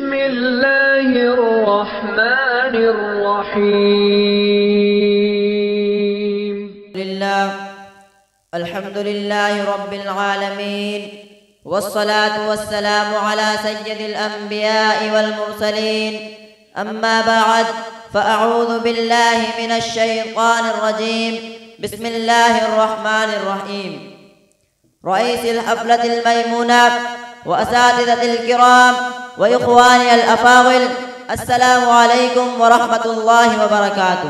بسم الله الرحمن الرحيم. الحمد لله رب العالمين، والصلاة والسلام على سيد الأنبياء والمرسلين. أما بعد، فأعوذ بالله من الشيطان الرجيم. بسم الله الرحمن الرحيم. رئيس الحفلة الميمونة وأساتذة الكرام وإخواني الأفاضل، السلام عليكم ورحمة الله وبركاته.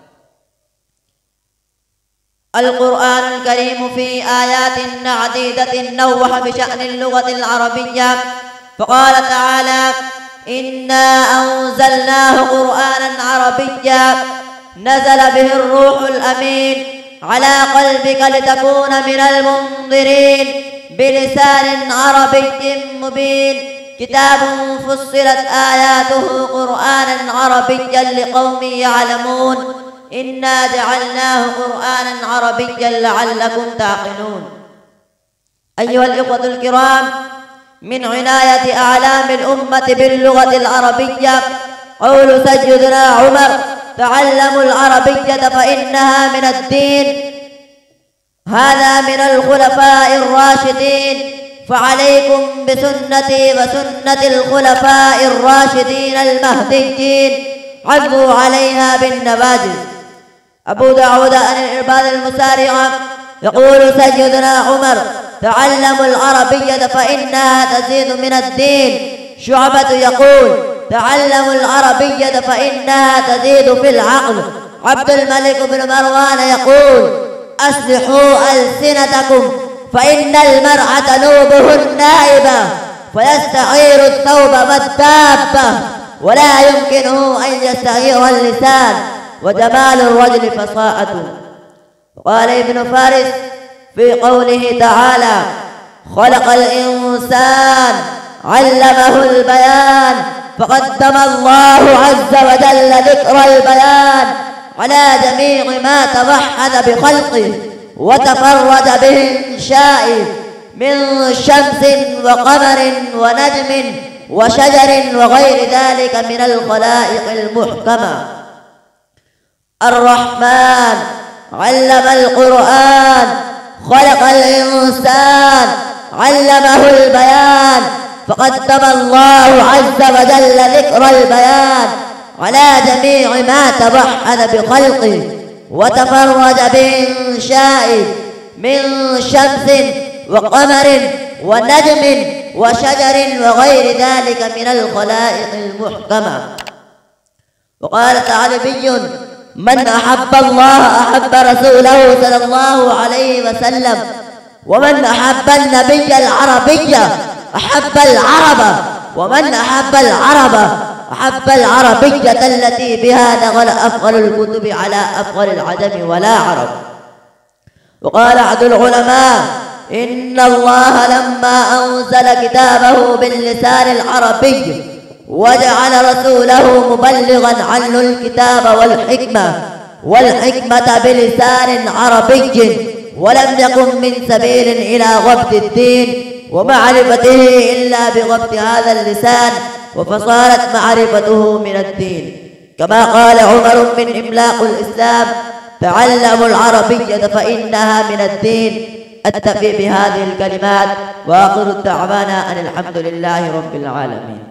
القرآن الكريم في آيات عديدة نوح بشأن اللغة العربية، فقال تعالى: إنا أنزلناه قرآنا عربيا نزل به الروح الأمين على قلبك لتكون من المنذرين بلسان عربي مبين. كتاب فصلت آياته قرآنا عربيا لقوم يعلمون. إنا جعلناه قرآنا عربيا لعلكم تعقلون. أيها الإخوة الكرام، من عناية أعلام الأمة باللغة العربية قول سيدنا عمر: تعلموا العربية فإنها من الدين. هذا من الخلفاء الراشدين، فعليكم بسنتي وسنة الخلفاء الراشدين المهديين، عضوا عليها بالنواجذ. أبو داود عن العباد المسارعة يقول سيدنا عمر: تعلموا العربية فإنها تزيد من الدين. شعبة يقول: تعلموا العربية فإنها تزيد في العقل. عبد الملك بن مروان يقول: أصلحوا ألسنتكم فإن المرء تنوبه النائبة، فيستعير الثوب والدابة، ولا يمكنه أن يستعير اللسان، وجمال الرجل فصاعته. قال ابن فارس في قوله تعالى: خلق الإنسان علمه البيان، فقدم الله عز وجل ذكر البيان على جميع ما توحد بخلقه وتفرد بإنشائه من شمس وقمر ونجم وشجر وغير ذلك من الخلائق المحكمة. الرحمن علم القرآن، خلق الإنسان علمه البيان، فقدم الله عز وجل ذكر البيان على جميع ما توحد بخلقه وتفرد بإنشائه من شمس وقمر ونجم وشجر وغير ذلك من الخلائق المحكمة. وقال تعالى: من أحب الله أحب رسوله صلى الله عليه وسلم، ومن أحب النبي العربية أحب العرب، ومن أحب العرب أحب العربية التي بها نزل أفضل الكتب على أفضل العجم ولا عرب. وقال أحد العلماء: إن الله لما أنزل كتابه باللسان العربي وجعل رسوله مبلغا عنه الكتاب والحكمة بلسان عربي، ولم يكن من سبيل إلى غبط الدين ومعرفته إلا بغبط هذا اللسان، وفصارت معرفته من الدين. كما قال عمر من إملاق الإسلام: تعلموا العربية فإنها من الدين. أكتفي بهذه الكلمات، وآخر دعوانا أن الحمد لله رب العالمين.